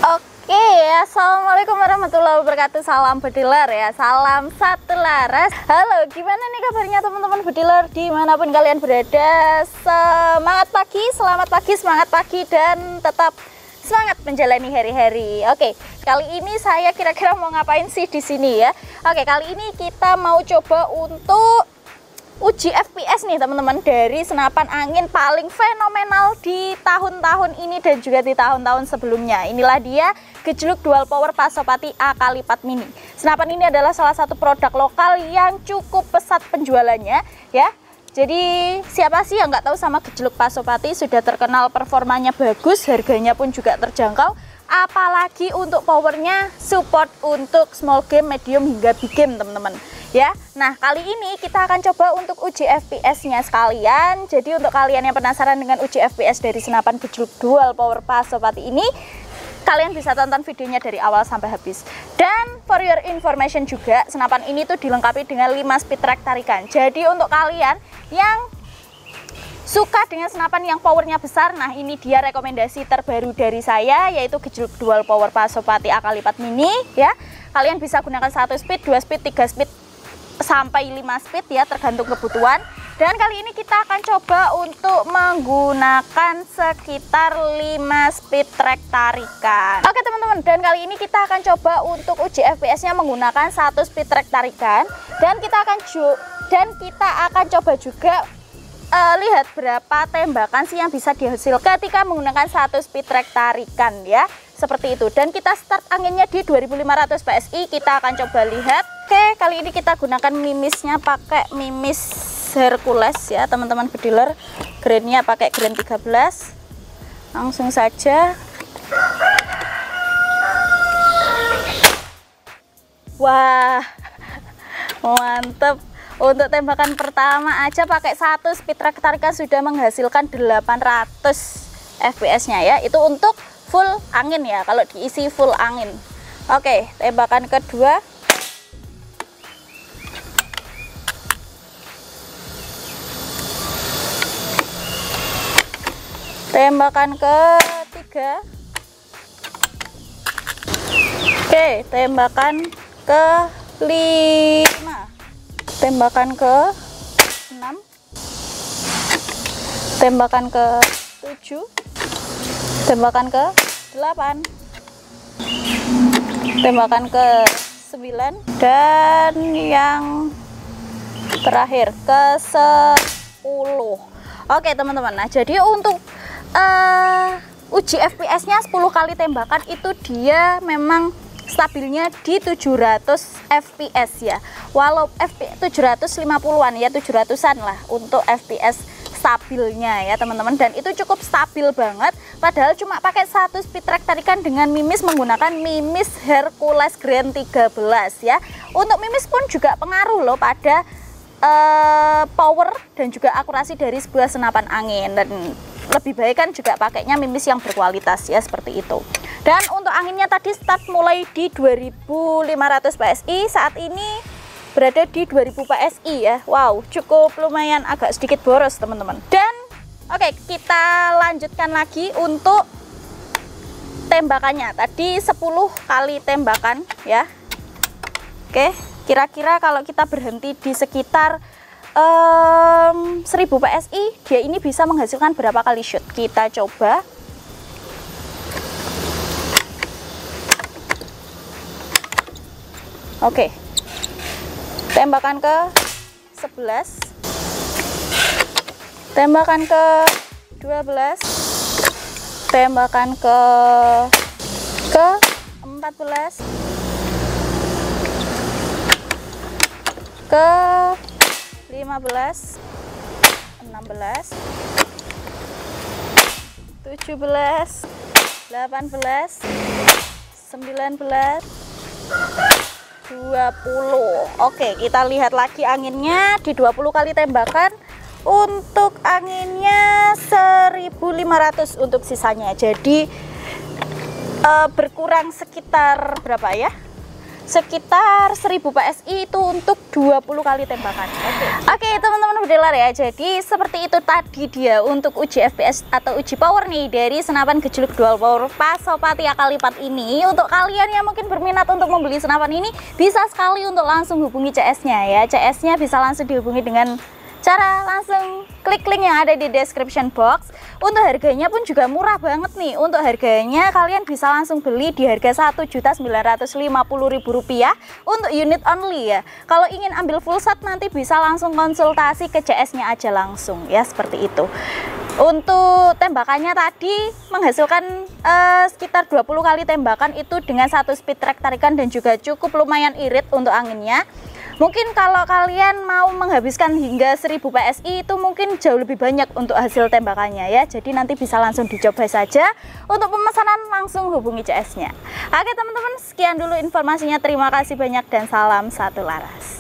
Oke, assalamualaikum warahmatullahi wabarakatuh. Salam bediler ya, salam satu laras. Halo, gimana nih kabarnya teman-teman bediler dimanapun kalian berada? Selamat pagi, semangat pagi dan tetap semangat menjalani hari-hari. Oke, kali ini saya kira-kira mau ngapain sih di sini ya? Oke, kali ini kita mau coba untuk uji FPS nih teman-teman dari senapan angin paling fenomenal di tahun-tahun ini dan juga di tahun-tahun sebelumnya. Inilah dia gejluk dual power Pasopati AK-Lipat Mini. Senapan ini adalah salah satu produk lokal yang cukup pesat penjualannya ya. Jadi siapa sih yang nggak tahu sama gejluk Pasopati, sudah terkenal performanya bagus, harganya pun juga terjangkau. Apalagi untuk powernya support untuk small game, medium hingga big game teman-teman ya. Nah kali ini kita akan coba untuk uji FPS nya sekalian. Jadi untuk kalian yang penasaran dengan uji FPS dari senapan gejluk dual power Pasopati ini, kalian bisa tonton videonya dari awal sampai habis. Dan for your information juga, senapan ini tuh dilengkapi dengan 5 speed track tarikan. Jadi untuk kalian yang suka dengan senapan yang powernya besar, nah ini dia rekomendasi terbaru dari saya, yaitu gejluk dual power Pasopati AK-Lipat Mini ya. Kalian bisa gunakan 1 speed, 2 speed, 3 speed sampai 5 speed ya, tergantung kebutuhan. Dan kali ini kita akan coba untuk menggunakan sekitar 5 speed track tarikan. Oke teman-teman, dan kali ini kita akan coba untuk uji FPS nya menggunakan 1 speed track tarikan. Dan kita akan coba juga lihat berapa tembakan sih yang bisa dihasilkan ketika menggunakan 1 speed track tarikan ya, seperti itu. Dan kita start anginnya di 2500 PSI. Kita akan coba lihat. Oke, kali ini kita gunakan mimisnya pakai mimis Hercules ya teman-teman bediler. Grainnya pakai grain 13. Langsung saja. Wah, mantep. Untuk tembakan pertama aja pakai 1 speed track tarikan sudah menghasilkan 800 FPS nya ya. Itu untuk full angin ya, kalau diisi full angin. Oke, tembakan kedua. Tembakan ketiga. Oke, tembakan kelima. Tembakan ke-6, tembakan ke-7, tembakan ke-8, tembakan ke-9, dan yang terakhir ke-10. Oke teman-teman, nah jadi untuk uji FPS nya 10 kali tembakan itu dia memang stabilnya di 700 FPS ya. Walau FPS 750-an ya, 700-an lah untuk FPS stabilnya ya teman-teman. Dan itu cukup stabil banget, padahal cuma pakai 1 speed track tarikan dengan mimis menggunakan mimis Hercules Grain 13 ya. Untuk mimis pun juga pengaruh loh pada power dan juga akurasi dari sebuah senapan angin. Dan lebih baik kan juga pakainya mimis yang berkualitas ya, seperti itu. Dan untuk anginnya tadi start mulai di 2500 PSI, saat ini berada di 2000 PSI ya. Wow, cukup lumayan agak sedikit boros teman-teman. Dan oke, kita lanjutkan lagi untuk tembakannya. Tadi 10 kali tembakan ya. Oke, kira-kira kalau kita berhenti di sekitar 1000 PSI, dia ini bisa menghasilkan berapa kali shoot? Kita coba. Oke, tembakan ke 11, tembakan ke 12, tembakan ke 14, ke 15, 16, 17, 18, 19, 20. Oke, kita lihat lagi anginnya di 20 kali tembakan. Untuk anginnya 1500 untuk sisanya. Jadi berkurang sekitar berapa ya? sekitar 1000 PSI itu untuk 20 kali tembakan. Oke, teman-teman bediler ya. Jadi seperti itu tadi dia untuk uji FPS atau uji power nih dari senapan gejluk dual power Pasopati AK4 ini. Untuk kalian yang mungkin berminat untuk membeli senapan ini, bisa sekali untuk langsung hubungi CS-nya ya. CS-nya bisa langsung dihubungi dengan cara langsung klik link yang ada di description box. Untuk harganya pun juga murah banget nih. Untuk harganya kalian bisa langsung beli di harga Rp1.950.000 untuk unit only ya. Kalau ingin ambil full set nanti bisa langsung konsultasi ke CS-nya aja langsung ya, seperti itu. Untuk tembakannya tadi menghasilkan sekitar 20 kali tembakan itu dengan satu speed track tarikan dan juga cukup lumayan irit untuk anginnya. Mungkin kalau kalian mau menghabiskan hingga 1000 PSI itu mungkin jauh lebih banyak untuk hasil tembakannya ya. Jadi nanti bisa langsung dicoba saja. Untuk pemesanan langsung hubungi CS-nya. Oke teman-teman, sekian dulu informasinya. Terima kasih banyak dan salam satu laras.